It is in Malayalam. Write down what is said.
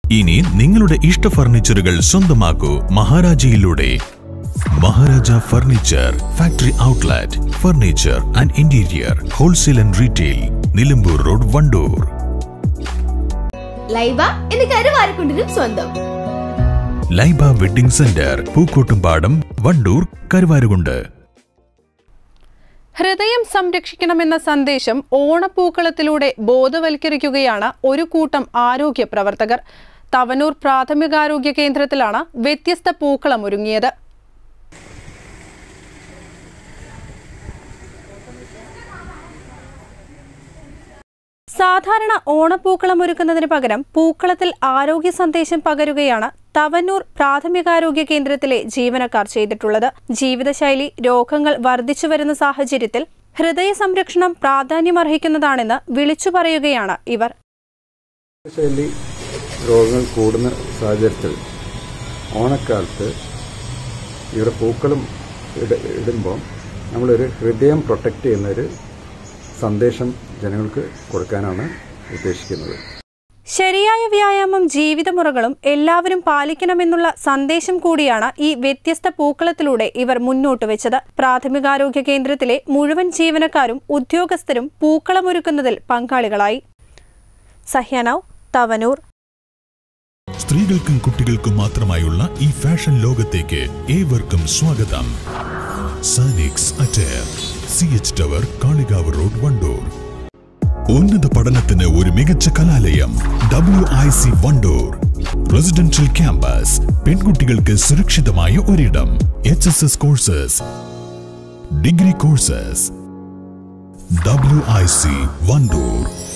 ഇനി നിങ്ങളുടെ ഇഷ്ട ഫർണിച്ചറുകൾ സ്വന്തമാക്കൂ മഹാരാജയിലൂടെ. Maharaja furniture factory outlet, furniture and interior wholesale and retail, Nilambur road, Wandoor. Laiba എന്ന കരുവാരക്കുണ്ടിനും സ്വന്തം. Laiba wedding centre, Pookkottumpadam, Wandoor, Karuvarakundu. ഹൃദയം സംരക്ഷിക്കണമെന്ന സന്ദേശം ഓണപ്പൂക്കളത്തിലൂടെ ബോധവൽക്കരിക്കുകയാണ് ഒരു കൂട്ടം ആരോഗ്യ പ്രവർത്തകർ. തവനൂർ പ്രാഥമികാരോഗ്യ കേന്ദ്രത്തിലാണ് വ്യത്യസ്ത പൂക്കളം ഒരുങ്ങിയത്. സാധാരണ ഓണപ്പൂക്കളം ഒരുക്കുന്നതിന് പകരം പൂക്കളത്തിൽ ആരോഗ്യ സന്ദേശം പകരുകയാണ് തവനൂർ പ്രാഥമികാരോഗ്യ കേന്ദ്രത്തിലെ ജീവനക്കാർ ചെയ്തിട്ടുള്ളത്. ജീവിതശൈലി രോഗങ്ങൾ വർദ്ധിച്ചു വരുന്ന സാഹചര്യത്തിൽ ഹൃദയ സംരക്ഷണം പ്രാധാന്യമർഹിക്കുന്നതാണെന്ന് വിളിച്ചു പറയുകയാണ് ഇവർ. ജീവിതശൈലി രോഗങ്ങൾ കൂടുന്ന സാഹചര്യത്തിൽ ഓണക്കാലത്ത് ഇവിടെ പൂക്കളും ഇടുമ്പോൾ നമ്മളൊരു ഹൃദയം പ്രൊട്ടക്റ്റ് ചെയ്യുന്നൊരു സന്ദേശം ജനങ്ങൾക്ക് കൊടുക്കാനാണ് ഉദ്ദേശിക്കുന്നത്. ശരിയായ വ്യായാമം ജീവിതമുറകളും എല്ലാവരും പാലിക്കണമെന്നുള്ള സന്ദേശം കൂടിയാണ് ഈ വ്യത്യസ്ത പൂക്കളത്തിലൂടെ ഇവർ മുന്നോട്ട് വെച്ചത്. പ്രാഥമികാരോഗ്യ കേന്ദ്രത്തിലെ മുഴുവൻ ജീവനക്കാരും ഉദ്യോഗസ്ഥരും പൂക്കളമൊരുക്കുന്നതിൽ പങ്കാളികളായി. സഹ്യ നൗ, തവനൂർ. സ്ത്രീകൾക്കും കുട്ടികൾക്കും മാത്രമായുള്ള ഈ ഫാഷൻ ലോകത്തേക്ക് ഏവർക്കും സ്വാഗതം. Sanix attire, CH tower, Kalikavu road, Wandoor. ഉന്നത പഠനത്തിന് ഒരു മികച്ച കലാലയം WIC വണ്ടൂർ. റെസിഡൻഷ്യൽ ക്യാമ്പസ്, പെൺകുട്ടികൾക്ക് സുരക്ഷിതമായ ഒരിടം. HSS courses, degree courses. WIC Wandoor.